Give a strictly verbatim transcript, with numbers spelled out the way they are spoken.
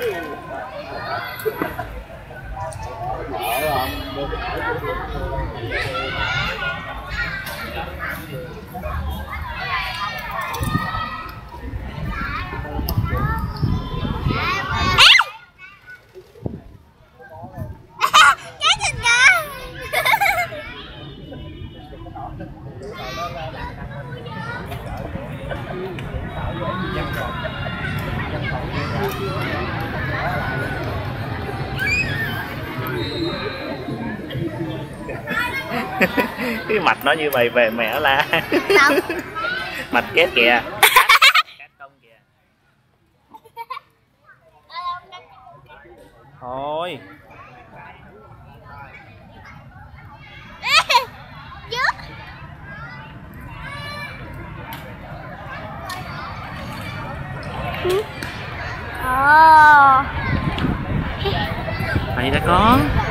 Cái mạch nó như vậy về mẹ la. Mạch két kìa. Két công kìa. Thôi. Ồ. Mày đã con.